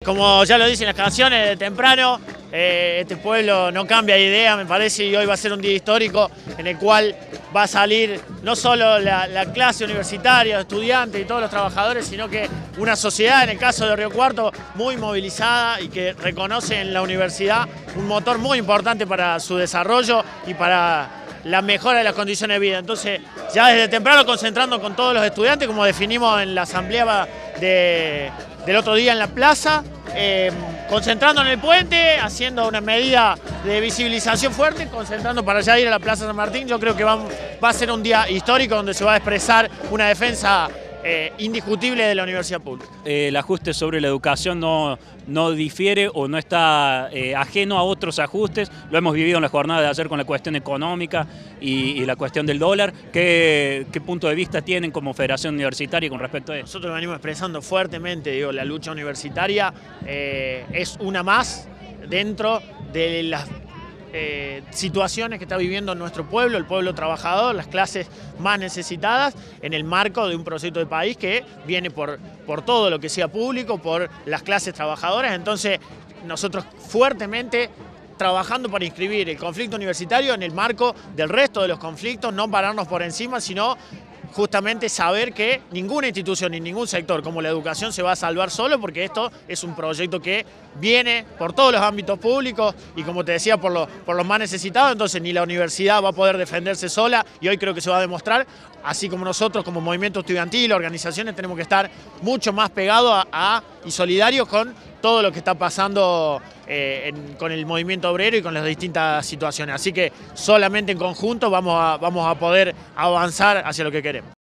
Como ya lo dicen las canciones, de temprano, este pueblo no cambia de idea, me parece, y hoy va a ser un día histórico en el cual va a salir no solo la clase universitaria, estudiantes y todos los trabajadores, sino que una sociedad, en el caso de Río Cuarto, muy movilizada y que reconoce en la universidad un motor muy importante para su desarrollo y para la mejora de las condiciones de vida. Entonces, ya desde temprano concentrando con todos los estudiantes, como definimos en la asamblea del otro día en la plaza, concentrando en el puente, haciendo una medida de visibilización fuerte, concentrando para ya ir a la Plaza San Martín. Yo creo que va a ser un día histórico donde se va a expresar una defensa indiscutible de la universidad pública. El ajuste sobre la educación no difiere o no está ajeno a otros ajustes. Lo hemos vivido en la jornada de ayer con la cuestión económica y la cuestión del dólar. ¿Qué punto de vista tienen como Federación Universitaria con respecto a eso? Nosotros venimos expresando fuertemente, la lucha universitaria es una más dentro de las situaciones que está viviendo nuestro pueblo, el pueblo trabajador, las clases más necesitadas, en el marco de un proyecto de país que viene por todo lo que sea público, por las clases trabajadoras. Entonces, nosotros fuertemente trabajando para inscribir el conflicto universitario en el marco del resto de los conflictos, no pararnos por encima, sino justamente saber que ninguna institución ni ningún sector como la educación se va a salvar solo, porque esto es un proyecto que viene por todos los ámbitos públicos y, como te decía, por los más necesitados. Entonces ni la universidad va a poder defenderse sola, y hoy creo que se va a demostrar, así como nosotros como movimiento estudiantil, organizaciones, tenemos que estar mucho más pegados y solidarios con todo lo que está pasando con el movimiento obrero y con las distintas situaciones. Así que solamente en conjunto vamos a poder avanzar hacia lo que queremos.